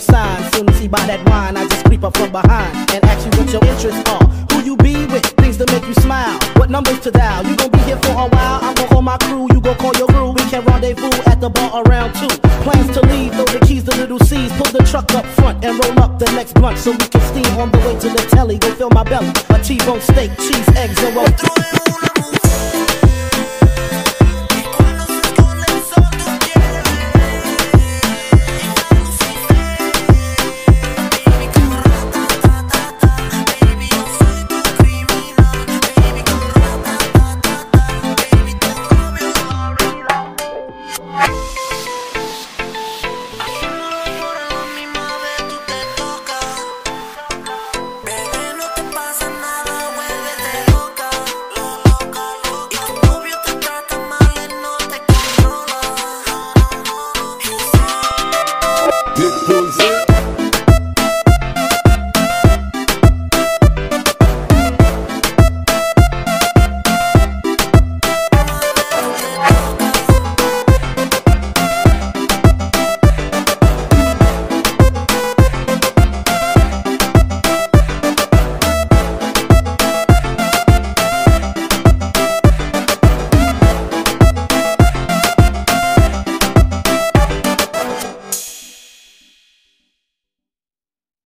sign. Soon as he buy that wine, I just creep up from behind and ask you what your interests are. Who you be with, things to make you smile. What numbers to dial? You gon' be here for a while. I'm gon' call my crew, you gon' call your crew. We can rendezvous at the bar around 2. Plans to leave, throw the keys to little C's. Pull the truck up front and roll up the next blunt so we can steam on the way to the telly. Go fill my belly, a T-bone steak, cheese, eggs, and roll.